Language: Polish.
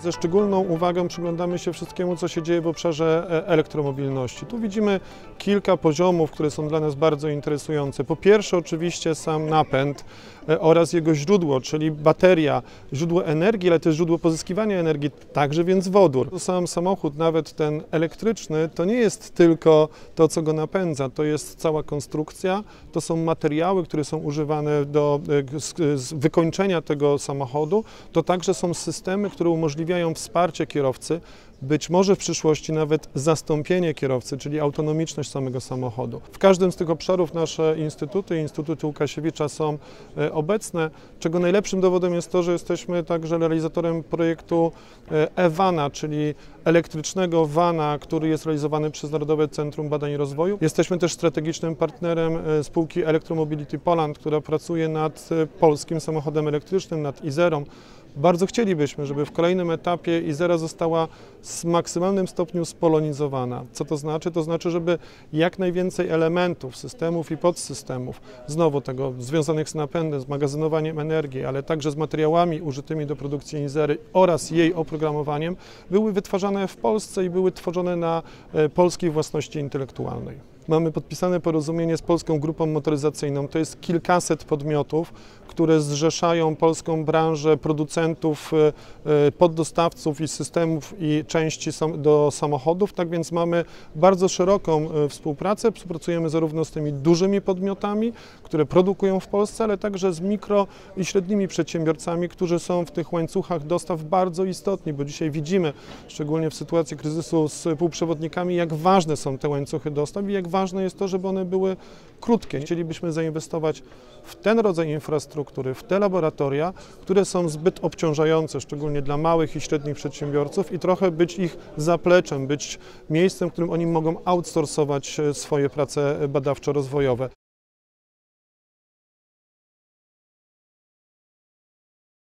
Ze szczególną uwagą przyglądamy się wszystkiemu, co się dzieje w obszarze elektromobilności. Tu widzimy kilka poziomów, które są dla nas bardzo interesujące. Po pierwsze oczywiście sam napęd oraz jego źródło, czyli bateria, źródło energii, ale też źródło pozyskiwania energii, także więc wodór. Sam samochód, nawet ten elektryczny, to nie jest tylko to, co go napędza, to jest cała konstrukcja, to są materiały, które są używane do wykończenia tego samochodu, to także są systemy, które umożliwiają wsparcie kierowcy, być może w przyszłości nawet zastąpienie kierowcy, czyli autonomiczność samego samochodu. W każdym z tych obszarów nasze Instytuty Łukasiewicza są obecne, czego najlepszym dowodem jest to, że jesteśmy także realizatorem projektu e-vana, czyli elektrycznego vana, który jest realizowany przez Narodowe Centrum Badań i Rozwoju. Jesteśmy też strategicznym partnerem spółki Electromobility Poland, która pracuje nad polskim samochodem elektrycznym, nad Izerą. Bardzo chcielibyśmy, żeby w kolejnym etapie Izera została w maksymalnym stopniu spolonizowana. Co to znaczy? To znaczy, żeby jak najwięcej elementów, systemów i podsystemów, znowu tego związanych z napędem, z magazynowaniem energii, ale także z materiałami użytymi do produkcji Izery oraz jej oprogramowaniem, były wytwarzane w Polsce i były tworzone na polskiej własności intelektualnej. Mamy podpisane porozumienie z Polską Grupą Motoryzacyjną. To jest kilkaset podmiotów, które zrzeszają polską branżę producentów, poddostawców i systemów i części do samochodów. Tak więc mamy bardzo szeroką współpracę. Współpracujemy zarówno z tymi dużymi podmiotami, które produkują w Polsce, ale także z mikro i średnimi przedsiębiorcami, którzy są w tych łańcuchach dostaw bardzo istotni, bo dzisiaj widzimy, szczególnie w sytuacji kryzysu z półprzewodnikami, jak ważne są te łańcuchy dostaw i jak ważne jest to, żeby one były krótkie. Chcielibyśmy zainwestować w ten rodzaj infrastruktury, w te laboratoria, które są zbyt obciążające, szczególnie dla małych i średnich przedsiębiorców i trochę być ich zapleczem, być miejscem, w którym oni mogą outsourcować swoje prace badawczo-rozwojowe.